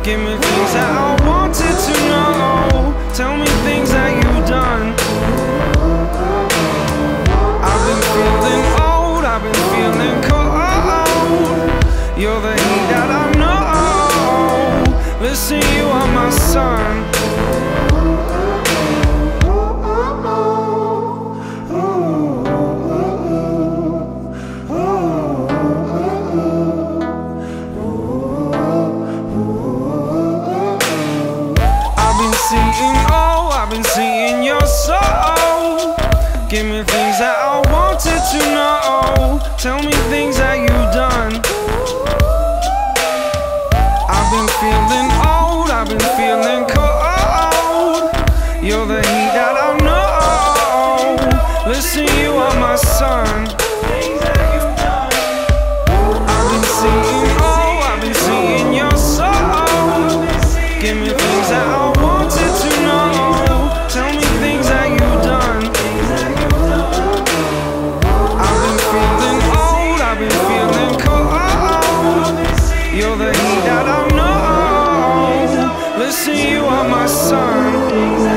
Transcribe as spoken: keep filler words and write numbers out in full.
Give me things that I wanted to know. Tell me things that you've done. I've been feeling old, I've been feeling cold. You're the heat that I know. Listen, you are my sun. Seeing, oh, I've been seeing your soul. Give me things that I wanted to know. Tell me things that you've done. I've been feeling old, I've been feeling cold. You're the heat that I know. Listen, you are my sun. I've been seeing, oh, I've been seeing your soul. Give me things that I wanted to know. Tell me things that you've done. I've been feeling old, I've been feeling cold. You're the heat that I know. Listen, you are my sun.